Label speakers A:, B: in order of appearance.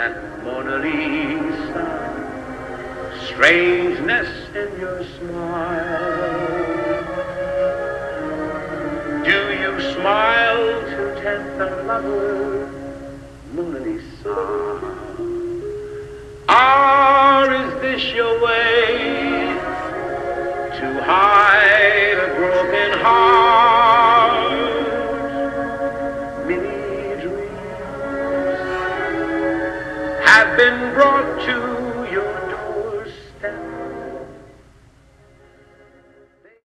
A: that Mona Lisa, strangeness in your smile. Do you smile to tempt the lover, Mona Lisa? Or is this your way to hide a broken heart? Many dreams have been brought to